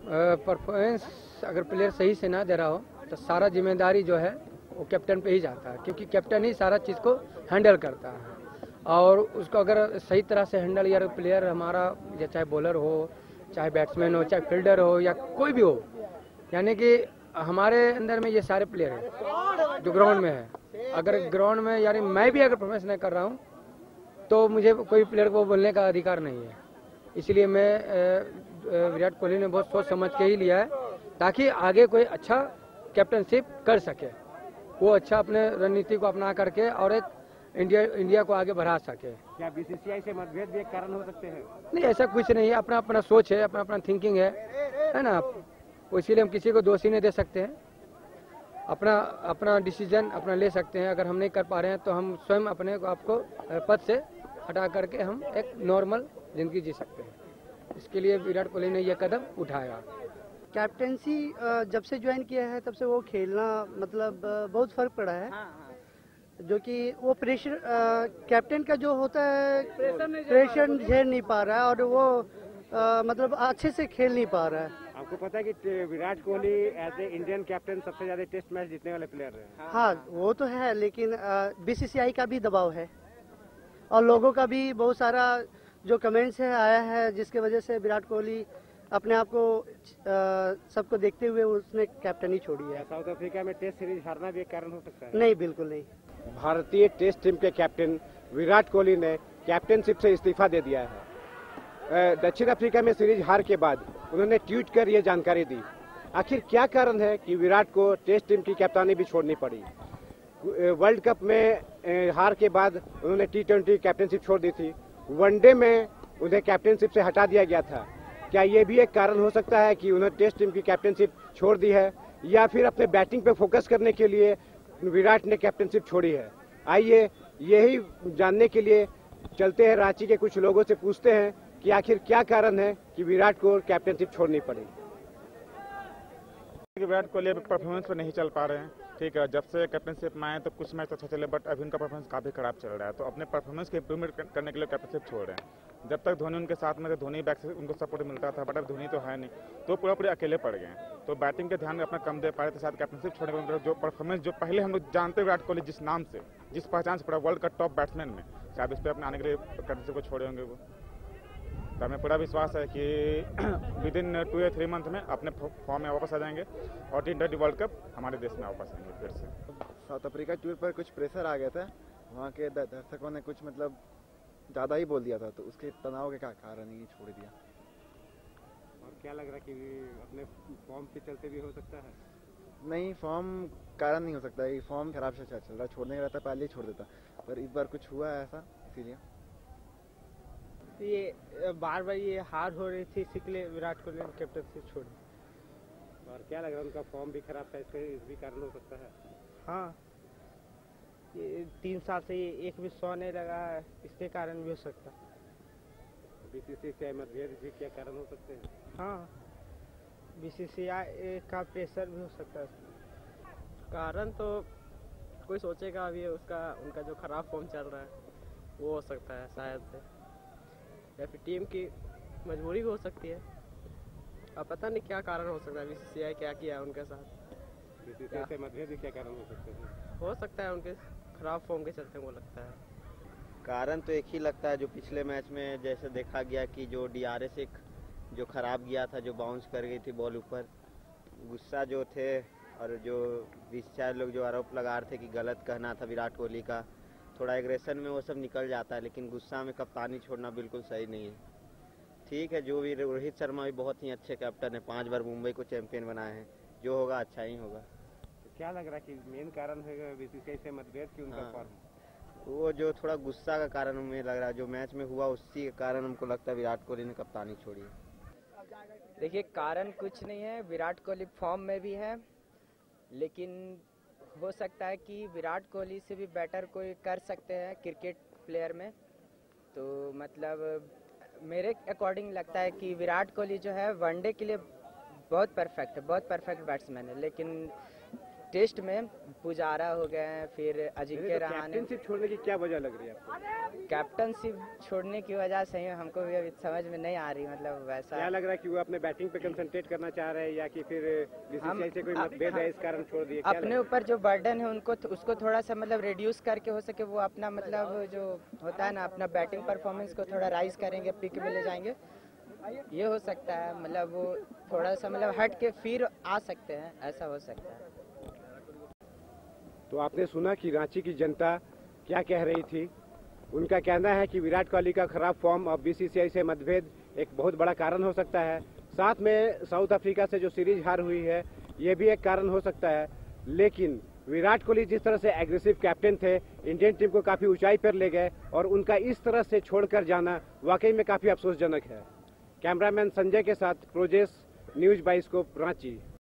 Performance अगर player सही से ना दे रहा हो तो सारा जिम्मेदारी जो है वो कैप्टन पे ही जाता है, क्योंकि कैप्टन ही सारा चीज़ को हैंडल करता है। और उसको अगर सही तरह से हैंडल, या प्लेयर हमारा, या चाहे बॉलर हो, चाहे बैट्समैन हो, चाहे फील्डर हो, या कोई भी हो, यानी कि हमारे अंदर में ये सारे प्लेयर हैं जो ग्राउंड में है। अगर ग्राउंड में यानी मैं भी अगर परफॉर्मेंस नहीं कर रहा हूँ तो मुझे कोई प्लेयर को बोलने का अधिकार नहीं है। इसलिए मैं विराट कोहली ने बहुत सोच समझ के ही लिया है, ताकि आगे कोई अच्छा कैप्टनशिप कर सके, वो अच्छा अपने रणनीति को अपना करके और एक इंडिया को आगे बढ़ा सके। क्या बीसीसीआई से मतभेद भी एक कारण हो सकते हैं? नहीं, ऐसा कुछ नहीं है, अपना अपना सोच है, अपना अपना थिंकिंग है ना। इसीलिए हम किसी को दोषी नहीं दे सकते हैं, अपना अपना डिसीजन अपना ले सकते हैं। अगर हम नहीं कर पा रहे हैं तो हम स्वयं अपने को आपको पद से हटा करके हम एक नॉर्मल जिंदगी जी सकते हैं। इसके लिए विराट कोहली ने यह कदम उठाया। कैप्टेंसी जब से ज्वाइन किया है तब से वो खेलना मतलब बहुत फर्क पड़ा है। जो कि वो प्रेशर कैप्टन का जो होता है प्रेशर झेल नहीं पा रहा है, और वो मतलब अच्छे से खेल नहीं पा रहा है। आपको पता है कि Virat Kohli as a Indian captain सबसे ज्यादा टेस्ट मैच जीतने वाले प्लेयर हैं। हाँ, वो तो है, लेकिन बीसीसीआई का भी दबाव है और लोगों का भी बहुत सारा जो कमेंट्स है आया है, जिसके वजह से विराट कोहली अपने आप को सबको देखते हुए उसने कैप्टनी छोड़ी है। साउथ अफ्रीका में टेस्ट सीरीज हारना भी एक कारण हो सकता है? नहीं, बिल्कुल नहीं। भारतीय टेस्ट टीम के कैप्टन विराट कोहली ने कैप्टनशिप से इस्तीफा दे दिया है। दक्षिण अफ्रीका में सीरीज हार के बाद उन्होंने ट्वीट कर ये जानकारी दी। आखिर क्या कारण है कि विराट को टेस्ट टीम की कप्तानी भी छोड़नी पड़ी? वर्ल्ड कप में हार के बाद उन्होंने T20 कैप्टनशिप छोड़ दी थी, वनडे में उन्हें कैप्टनशिप से हटा दिया गया था। क्या ये भी एक कारण हो सकता है कि उन्होंने टेस्ट टीम की कैप्टनशिप छोड़ दी है, या फिर अपने बैटिंग पे फोकस करने के लिए विराट ने कैप्टनशिप छोड़ी है? आइए यही जानने के लिए चलते हैं रांची के कुछ लोगों से, पूछते हैं कि आखिर क्या कारण है कि विराट को कैप्टनशिप छोड़नी पड़ी। विराट कोहली परफॉर्मेंस पर नहीं चल पा रहे हैं, ठीक है। जब से कैप्टनशिप में आए तो कुछ मैच अच्छा चले, बट अभी उनका परफॉर्मेंस काफ़ी खराब चल रहा है, तो अपने परफॉर्मेंस को इम्प्रूवमेंट करने के लिए कैप्टनशिप छोड़ रहे हैं। जब तक धोनी उनके साथ में थे, धोनी बैक से उनको सपोर्ट मिलता था, बट अब धोनी तो है नहीं, तो पूरे अकेले पड़ गए हैं। तो बैटिंग के ध्यान में अपना कम दे पा रहे थे, साथ कैप्टनशिप छोड़ने के जो परफॉर्मेंस जो पहले हम लोग जानते विराट कोहली जिस नाम से, जिस पहचान से पड़ा वर्ल्ड का टॉप बैट्समैन में, शायद उस पर अपने आने के लिए कैप्टनशिप को छोड़े होंगे वो। तो हमें पूरा विश्वास है कि विद इन 2 या 3 मंथ में अपने फॉर्म में वापस आ जाएंगे और T20 वर्ल्ड कप हमारे देश में वापस आएंगे फिर से। साउथ अफ्रीका टूर पर कुछ प्रेशर आ गया था, वहाँ के दर्शकों ने कुछ मतलब ज़्यादा ही बोल दिया था, तो उसके तनाव के कारण ही छोड़ दिया। और क्या लग रहा है कि अपने फॉर्म के चलते भी हो सकता है? नहीं, फॉर्म कारण नहीं हो सकता, ये फॉर्म खराब से चल रहा, छोड़ने का रहता पहले ही छोड़ देता, पर इस बार कुछ हुआ है ऐसा, इसीलिए। ये बार बार ये हार हो रही थी, इसलिए विराट कोहली ने कैप्टनशिप छोड़ी। और क्या लग रहा है उनका फॉर्म भी खराब था, इसका भी कारण हो सकता है? हाँ, ये 3 साल से ये एक भी 100 नहीं लगा है, इसके कारण भी हो सकता है। बीसीसीआई से मतभेद भी क्या कारण हो सकते हैं? हाँ, बीसीसीआई का प्रेशर भी हो सकता है। कारण तो कोई सोचेगा, अभी उसका उनका जो खराब फॉर्म चल रहा है वो हो सकता है शायद से, या फिर टीम की मजबूरी भी हो सकती है। अब पता नहीं क्या कारण हो सकता है, बीसीसीआई क्या किया है उनके साथ। बीसीसीआई से मतभेद भी क्या कारण हो सकते हैं? हो सकता है उनके खराब फॉर्म के चलते, वो लगता है। कारण तो एक ही लगता है, जो पिछले मैच में जैसे देखा गया कि जो DRS एक जो खराब गया था, जो बाउंस कर गई थी बॉल ऊपर, गुस्सा जो थे और जो 20-4 लोग जो आरोप लगा रहे थे कि गलत कहना था विराट कोहली का, थोड़ा एग्रेशन में वो सब निकल जाता है, लेकिन गुस्सा में कप्तानी छोड़ना बिल्कुल सही नहीं है। ठीक है, जो भी रोहित शर्मा भी बहुत ही अच्छे कैप्टन है, 5 बार मुंबई को चैंपियन बनाए हैं, जो होगा अच्छा ही होगा। तो क्या लग रहा है कि मेन कारण है बीसीसीआई से मतभेद की उनका फॉर्म? वो जो थोड़ा गुस्सा का कारण हमें लग रहा है, जो मैच में हुआ उसी के कारण हमको लगता है विराट कोहली ने कप्तानी छोड़ी है। देखिए, कारण कुछ नहीं है, विराट कोहली फॉर्म में भी है, लेकिन हो सकता है कि विराट कोहली से भी बेटर कोई कर सकते हैं क्रिकेट प्लेयर में। तो मतलब मेरे अकॉर्डिंग लगता है कि विराट कोहली जो है वनडे के लिए बहुत परफेक्ट है, बहुत परफेक्ट बैट्समैन है, लेकिन टेस्ट में पुजारा हो गए हैं, फिर अजिंक्य रहाणे। कैप्टनशिप छोड़ने की क्या वजह लग रही है आपको? कैप्टनशिप छोड़ने की वजह सही है, हमको भी अभी समझ में नहीं आ रही, मतलब वैसा क्या लग रहा है कि वो अपने बैटिंग पे कंसंट्रेट करना चाह रहे हैं या कि फिर बीसीसीआई से कोई मतभेद है इस कारण छोड़ दिए? अपने ऊपर जो बर्डन है उनको उसको थोड़ा सा मतलब रिड्यूस करके हो सके वो अपना मतलब जो होता है ना अपना बैटिंग परफॉर्मेंस को थोड़ा राइज करेंगे, पिक में ले जाएंगे, ये हो सकता है। मतलब वो थोड़ा सा मतलब हट के फिर आ सकते हैं, ऐसा हो सकता है। तो आपने सुना कि रांची की जनता क्या कह रही थी। उनका कहना है कि विराट कोहली का खराब फॉर्म और बीसीसीआई से मतभेद एक बहुत बड़ा कारण हो सकता है। साथ में साउथ अफ्रीका से जो सीरीज हार हुई है ये भी एक कारण हो सकता है। लेकिन विराट कोहली जिस तरह से एग्रेसिव कैप्टन थे, इंडियन टीम को काफी ऊंचाई पर ले गए और उनका इस तरह से छोड़कर जाना वाकई में काफी अफसोसजनक है। कैमरामैन संजय के साथ प्रोजेस, न्यूज बाइस्कोप, रांची।